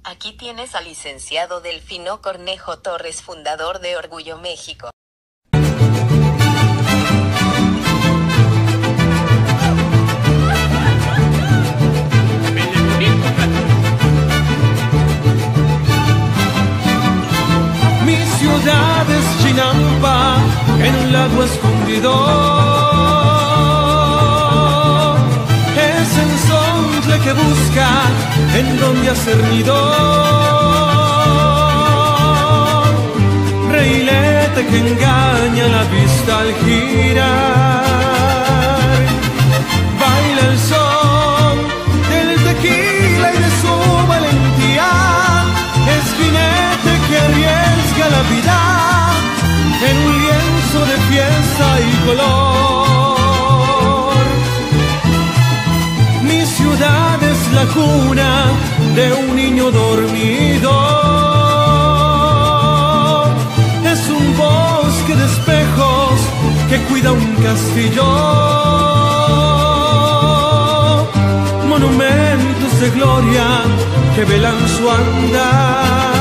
Aquí tienes al licenciado Delfino Cornejo Torres, fundador de Orgullo México. Mi ciudad es Chinampa, en un lago escondido. Es ensontle que busca en donde hacer nido. Reilete que engaña la vista al girar. Baila el son del tequila y de su valentía. Es jinete que arriesga la vida en un lienzo de fiesta y color. Mi ciudad es la cuna de un niño dormido. Es un bosque de espejos que cuida un castillo. Monumentos de gloria que velan su andar.